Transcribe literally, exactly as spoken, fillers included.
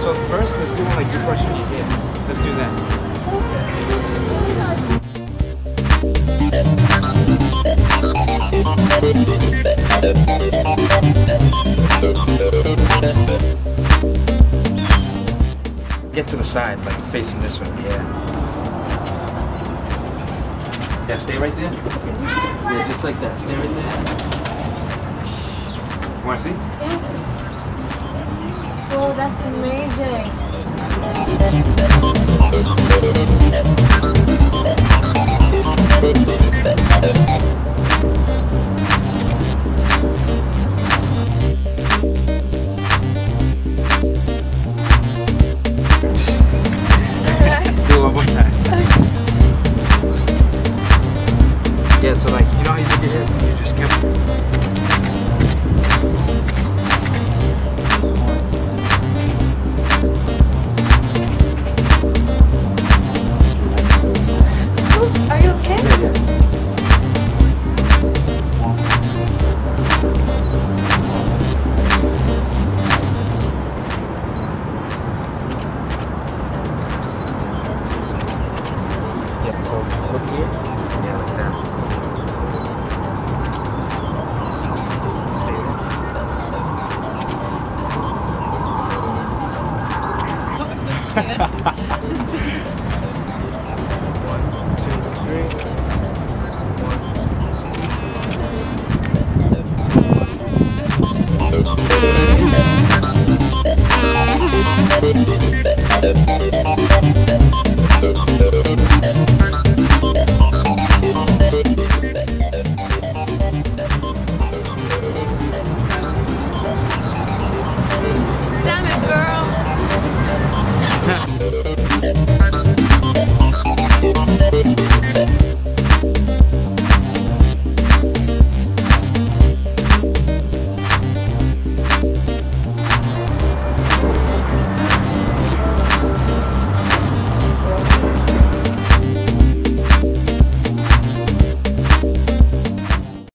So first, let's do one like you're brushing your hair. Let's do that. Get to the side, like facing this way. Yeah. Yeah, stay right there. Yeah, just like that. Stay right there. Want to see? Oh, that's amazing. Do it one more time. Yeah, so like, you know how you did your hair? You just kept... Are you okay? Yeah, yeah. Yeah, so look here. Yeah, like that. Stay there.